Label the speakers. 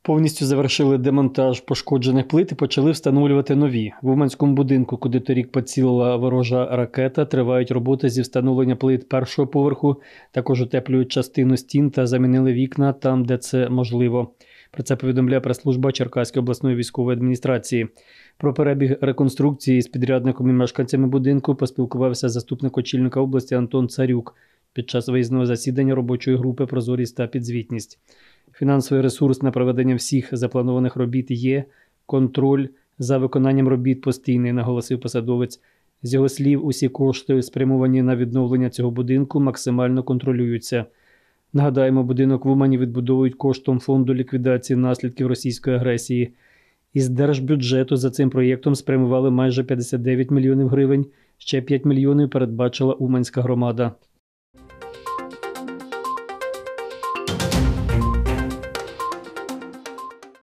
Speaker 1: Повністю завершили демонтаж пошкоджених плит і почали встановлювати нові. В Уманському будинку, куди торік поцілила ворожа ракета, тривають роботи зі встановлення плит першого поверху, також утеплюють частину стін та замінили вікна там, де це можливо. Про це повідомляє прес-служба Черкаської обласної військової адміністрації. Про перебіг реконструкції з підрядником і мешканцями будинку поспілкувався заступник очільника області Антон Царюк під час виїзного засідання робочої групи «Прозорість та підзвітність». Фінансовий ресурс на проведення всіх запланованих робіт є, контроль за виконанням робіт постійний, наголосив посадовець. З його слів, усі кошти, спрямовані на відновлення цього будинку, максимально контролюються. Нагадаємо, будинок в Умані відбудовують коштом фонду ліквідації наслідків російської агресії. Із держбюджету за цим проєктом спрямували майже 59 мільйонів гривень, ще 5 мільйонів передбачила Уманська громада.